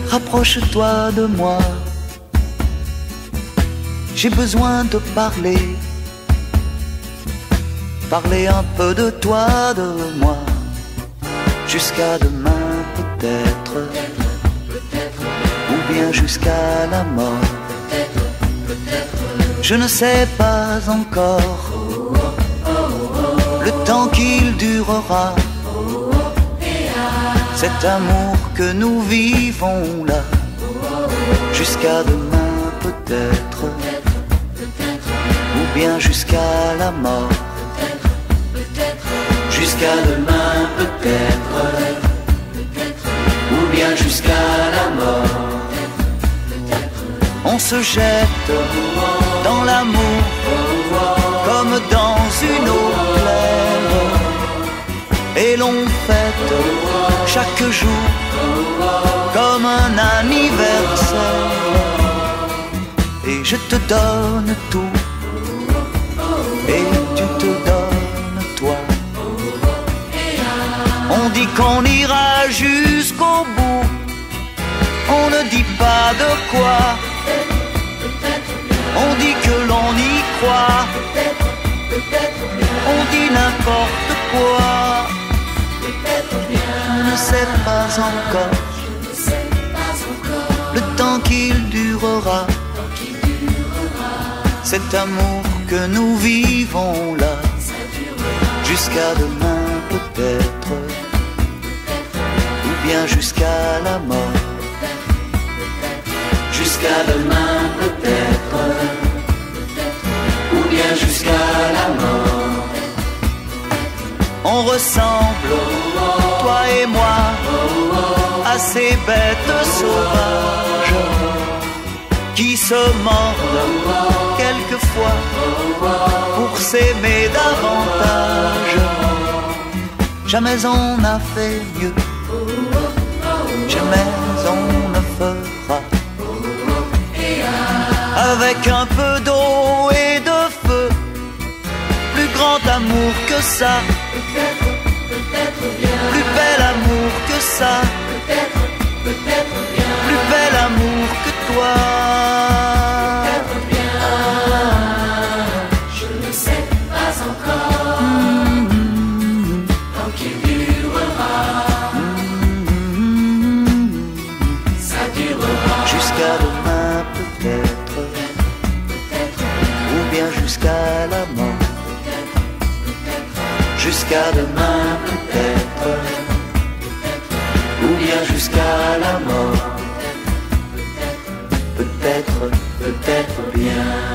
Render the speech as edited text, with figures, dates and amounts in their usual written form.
rapproche-toi de moi. J'ai besoin de parler, parler un peu de toi, de moi. Jusqu'à demain peut-être, ou bien jusqu'à la mort. Je ne sais pas encore le temps qu'il durera, cet amour que nous vivons là. Jusqu'à demain peut-être, ou bien jusqu'à la mort. Jusqu'à demain peut-être, ou bien jusqu'à la mort. On se jette dans l'amour comme dans une eau claire, et l'on fête chaque jour comme un anniversaire. Et je te donne tout, et tu te donnes toi. On dit qu'on ira jusqu'au bout, on ne dit pas de quoi. On dit que l'on y croit, on dit n'importe quoi. Je ne sais pas encore le temps qu'il durera, cet amour que nous vivons là. Jusqu'à demain peut-être, ou bien jusqu'à la mort. Jusqu'à demain peut-être, ou bien jusqu'à la mort. On ressemble, toi et moi, à ces bêtes sauvages qui se mordent quelquefois pour s'aimer davantage. Jamais on n'a fait mieux, jamais on ne fera. Avec un peu d'eau et de feu, plus grand amour que ça, plus bel amour que ça, plus bel amour que toi. Je ne sais pas encore tant qu'il durera. Ça durera jusqu'à demain peut-être, ou bien jusqu'à la mort. Jusqu'à demain peut-être, ou bien jusqu'à la mort. Peut-être, peut-être bien.